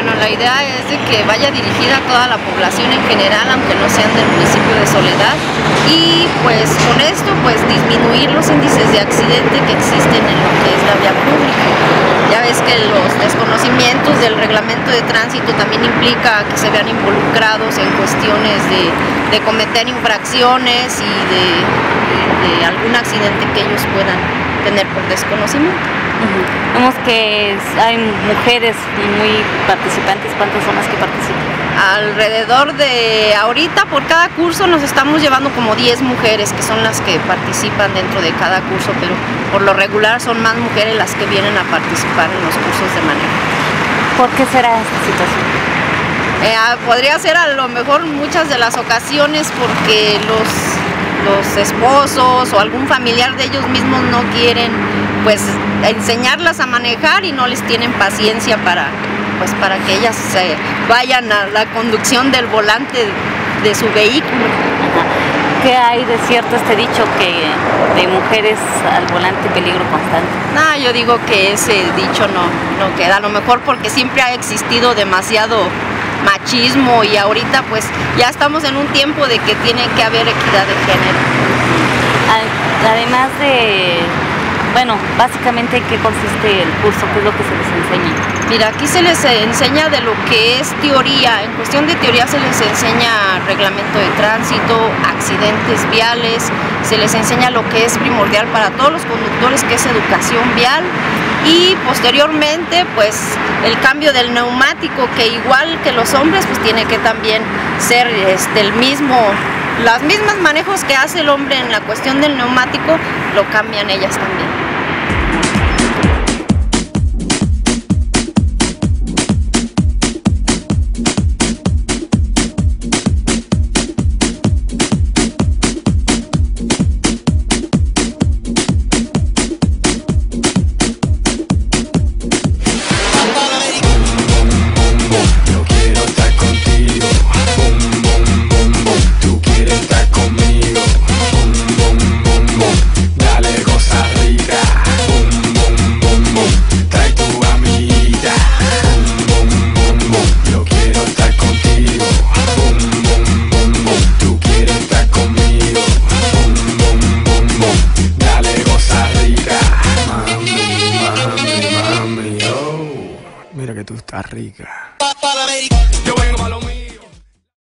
Bueno, la idea es de que vaya dirigida a toda la población en general, aunque no sean del municipio de Soledad, y pues con esto pues disminuir los índices de accidente que existen en lo que es la vía pública. Ya ves que los desconocimientos del reglamento de tránsito también implica que se vean involucrados en cuestiones de cometer infracciones y de algún accidente que ellos puedan tener por desconocimiento. Vemos que hay mujeres muy participantes. ¿Cuántas son las que participan? Alrededor de ahorita por cada curso nos estamos llevando como 10 mujeres que son las que participan dentro de cada curso, pero por lo regular son más mujeres las que vienen a participar en los cursos de manejo. ¿Por qué será esta situación? Podría ser a lo mejor muchas de las ocasiones porque los esposos o algún familiar de ellos mismos no quieren pues enseñarlas a manejar y no les tienen paciencia para que ellas vayan a la conducción del volante de su vehículo. ¿Qué hay de cierto este dicho que de mujeres al volante peligro constante? No, yo digo que ese dicho no queda, a lo mejor porque siempre ha existido demasiado machismo y ahorita pues ya estamos en un tiempo de que tiene que haber equidad de género. Además de, bueno, básicamente ¿qué consiste el curso? ¿Qué es lo que se les enseña? Mira, aquí se les enseña de lo que es teoría. En cuestión de teoría se les enseña reglamento de tránsito, accidentes viales, se les enseña lo que es primordial para todos los conductores, que es educación vial, y posteriormente pues el cambio del neumático, que igual que los hombres pues tiene que también ser las mismas manejos que hace el hombre en la cuestión del neumático, lo cambian ellas también. Mira que tú estás rica.